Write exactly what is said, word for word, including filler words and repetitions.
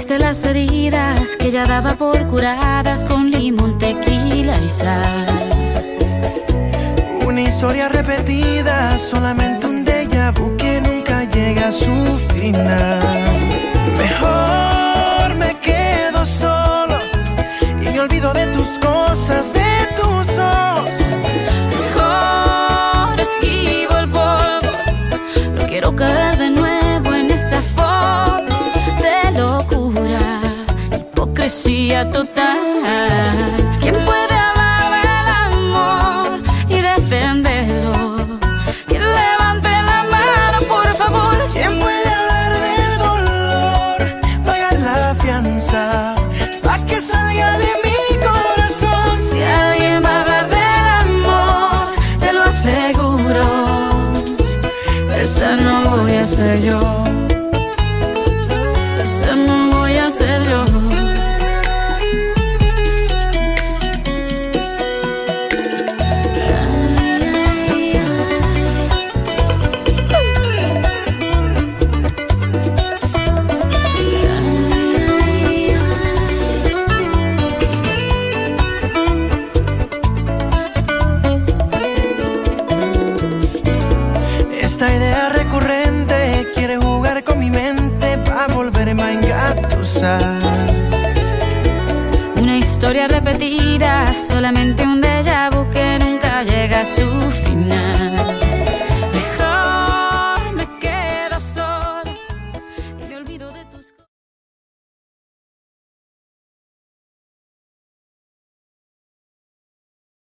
de las heridas que ya daba por curadas con limón, tequila y sal. Una historia repetida, solamente un déjà vu que nunca llega a su final. Mejor me quedo solo y me olvido de tus cosas, de tus ojos. Mejor esquivo el polvo, no quiero caer de nuevo en esa foto de locura, hipocresía total. ¿Quién puede hablar del amor y defenderlo? ¿Quién levante la mano, por favor? ¿Quién puede hablar del dolor? Pagar la fianza pa' que salga de mi corazón. Si alguien va a hablar del amor, te lo aseguro, esa no voy a ser yo. Esa no voy a ser yo. Esta idea recurrente quiere jugar con mi mente pa' volverme a engatusar. Una historia repetida, solamente un déjà vu que nunca llega a su final.